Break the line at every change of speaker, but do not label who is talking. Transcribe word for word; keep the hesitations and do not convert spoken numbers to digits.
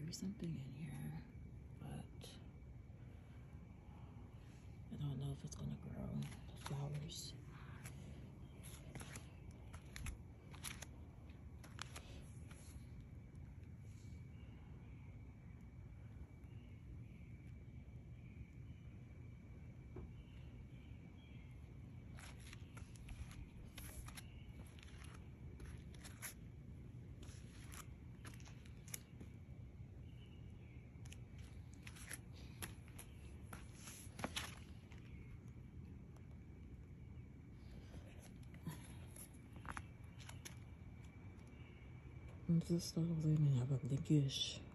there's something in here, but I don't know if it's gonna grow flowers. Und das ist doch irgendwie aber blinkish.